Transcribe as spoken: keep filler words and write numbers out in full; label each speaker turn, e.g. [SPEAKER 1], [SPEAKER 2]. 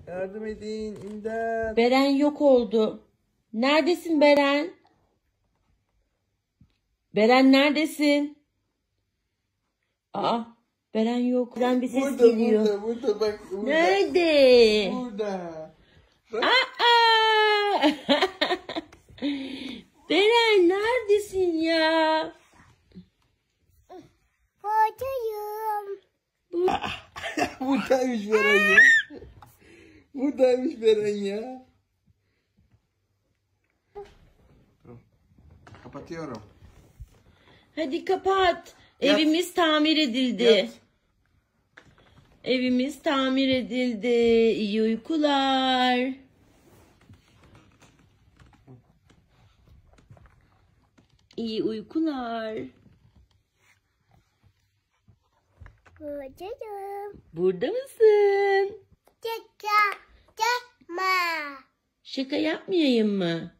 [SPEAKER 1] Yardım edin. İmdat.
[SPEAKER 2] Beren yok oldu. Neredesin Beren? Beren neredesin? Aa, Beren yok. Beren bir ses
[SPEAKER 1] Burada,
[SPEAKER 2] geliyor.
[SPEAKER 1] burada, burada bak. Burada.
[SPEAKER 2] Nerede?
[SPEAKER 1] Burada. Bak.
[SPEAKER 2] Aa! Beren neredesin ya?
[SPEAKER 3] Buradayım.
[SPEAKER 1] Buradaymış Beren ya. Buradaymış Beren ya. Kapatıyorum.
[SPEAKER 2] Hadi kapat.
[SPEAKER 1] Yat.
[SPEAKER 2] Evimiz tamir edildi.
[SPEAKER 1] Yat.
[SPEAKER 2] Evimiz tamir edildi. İyi uykular. İyi uykular.
[SPEAKER 3] Buradayım.
[SPEAKER 2] Burada mısın?
[SPEAKER 3] Şaka yapma.
[SPEAKER 2] Şaka yapmayayım mı?